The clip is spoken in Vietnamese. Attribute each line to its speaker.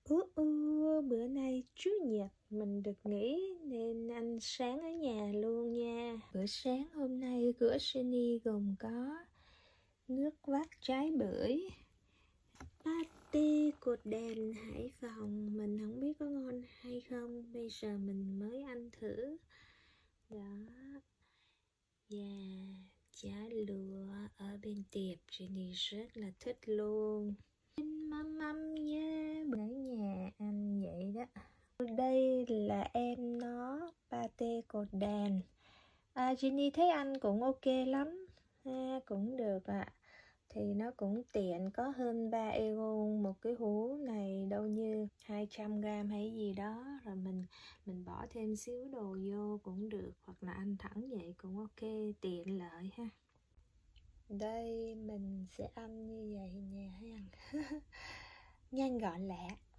Speaker 1: Bữa nay Chủ nhật mình được nghỉ nên ăn sáng ở nhà luôn nha. Bữa sáng hôm nay của Sunny gồm có nước vắt trái bưởi, patê cột đèn Hải Phòng. Mình không biết có ngon hay không, bây giờ mình mới ăn thử. Đó. Và chả lụa ở bên tiệp, Sunny rất là thích luôn. Mâm nha, ở nhà ăn vậy đó. Đây là em nó, pate cột đàn. Jenny thấy anh cũng ok lắm, cũng được ạ. Thì nó cũng tiện, có hơn 3 euro một cái hũ này, đâu như 200g hay gì đó. Rồi mình bỏ thêm xíu đồ vô cũng được, hoặc là ăn thẳng vậy cũng ok, tiện lợi ha. Đây mình sẽ ăn như vậy nha, thấy không? Nhanh gọn lẹ.